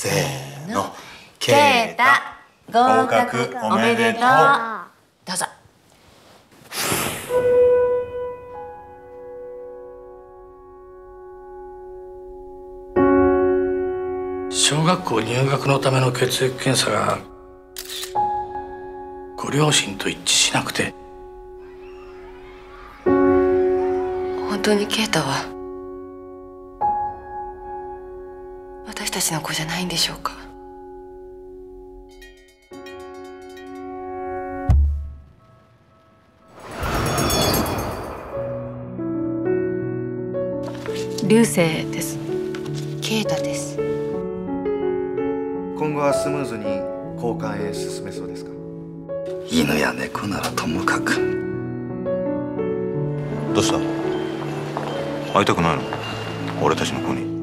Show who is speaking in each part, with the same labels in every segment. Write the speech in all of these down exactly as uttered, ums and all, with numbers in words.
Speaker 1: せーの。
Speaker 2: ケイタ合格おめでとう。どうぞ。
Speaker 3: 小学校入学のための血液検査がご両親と一致しなくて。
Speaker 2: 本当にケイタは私たちの子じゃないんでしょうか。
Speaker 4: 流星です。
Speaker 2: ケイタです。
Speaker 5: 今後はスムーズに交換へ進めそうですか？
Speaker 1: 犬や猫ならともかく。
Speaker 6: どうした？会いたくないの？俺たちの子に。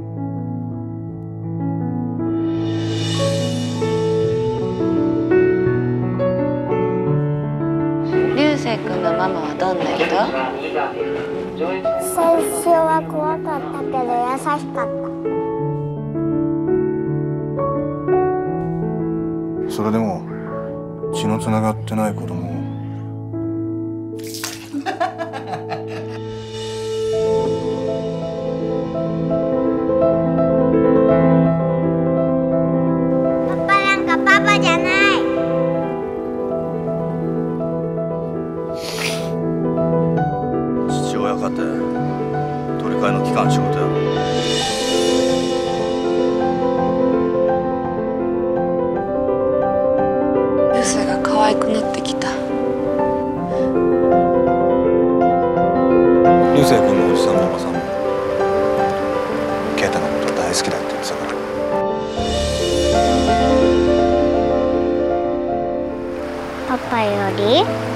Speaker 2: 流星君のママはどんな人？
Speaker 7: 最初は怖かったけど優しかった。
Speaker 5: それでも血のつながってない子供を
Speaker 7: パパなんかパパじゃない。
Speaker 1: 父親かて取り替えの期間仕事やろ。
Speaker 2: 流星が可愛くなってきた。
Speaker 6: 流星君のおじさんもおばさんもケイタのこと大好きだって言ってたから。
Speaker 7: パパより